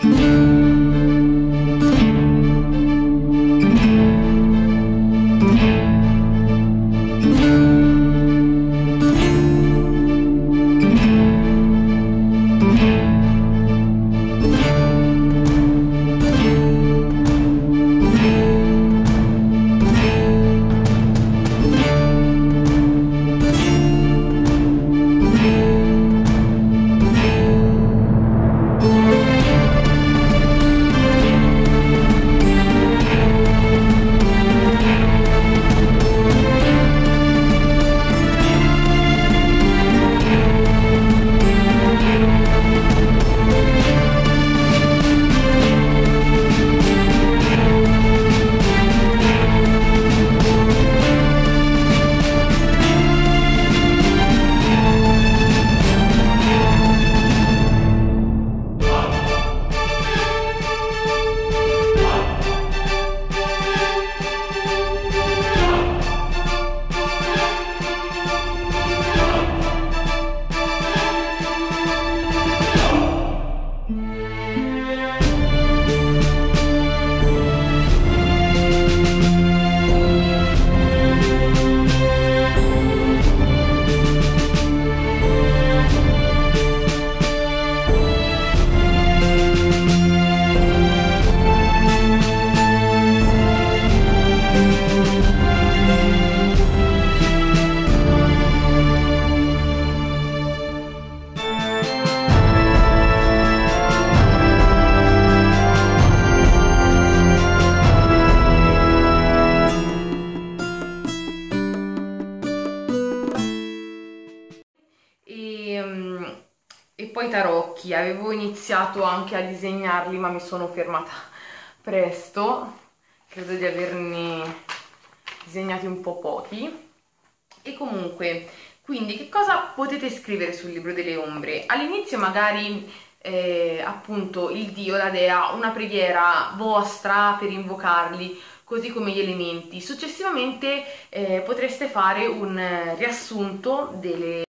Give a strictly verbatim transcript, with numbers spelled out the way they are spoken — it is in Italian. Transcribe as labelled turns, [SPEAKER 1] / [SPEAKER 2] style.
[SPEAKER 1] E poi tarocchi, avevo iniziato anche a disegnarli ma mi sono fermata presto, credo di averne disegnati un po' pochi. E comunque, quindi che cosa potete scrivere sul libro delle ombre? All'inizio magari eh, appunto il dio, la dea, una preghiera vostra per invocarli, così come gli elementi. Successivamente eh, potreste fare un riassunto delle